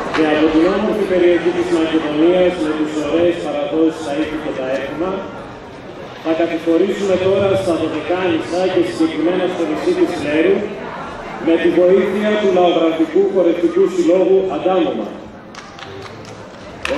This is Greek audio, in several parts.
Και από την όμορφη περιοχή της Μακεδονίας με τις ωραίες παραδόσεις στα ήθη και τα έθιμα, θα κατηφορήσουμε τώρα στα Δωδεκάνησα και συγκεκριμένα στο νησί της Λέρου με τη βοήθεια του Λαογραφικού Χορευτικού Συλλόγου Αντάμωμα. Ο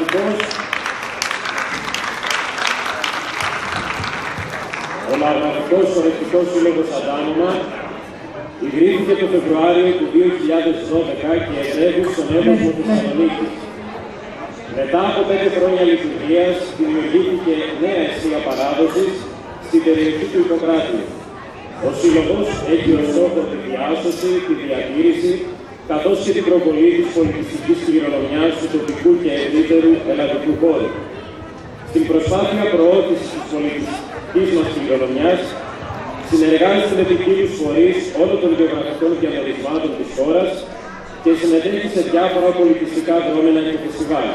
Λαογραφικός Χορευτικός Σύλλογος Αντάμωμα ιδρύθηκε το Φεβρουάριο του 2012 και εδρεύει στον έδαφο της Θεσσαλονίκης. Μετά από 5 χρόνια λειτουργίας, δημιουργήθηκε νέα αιστεία παράδοσης στην περιοχή του Ιπποκράτη. Ο Σύλλογος έχει ως στόχο τη διάσωση, τη διατήρηση, καθώς και την προβολή της πολιτιστικής κληρονομιάς του τοπικού και ευρύτερου ελλαδικού χώρου. Στην προσπάθεια προώθησης της πολιτιστικής μας κληρονομιάς, συνεργάζεται με ποικίλους φορείς όλων των γεωγραφικών διαμερισμάτων της χώρας και συμμετέχει σε διάφορα πολιτιστικά δρόμενα και φεστιβάλ.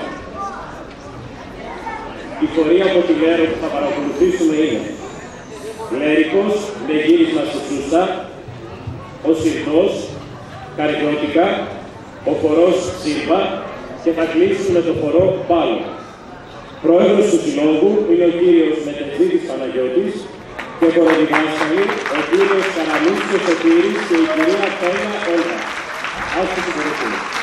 Οι φορείς από τη Λέρο που θα παρακολουθήσουμε είναι Λέρικος με γύρισμα στη Σούστα, ο Συρτός, Καριώτικα, ο χορός Σύρβα και θα κλείσουμε με το χορό Πάλο. Πρόεδρος του Συλλόγου είναι ο κύριος Μετετζίδης Παναγιώτης και χοροδιδάσκαλοι ο κύριος Καραμίτσος Σωτήρης και η κυρία Πένα Όλγα. Ας τους ευχαριστούμε.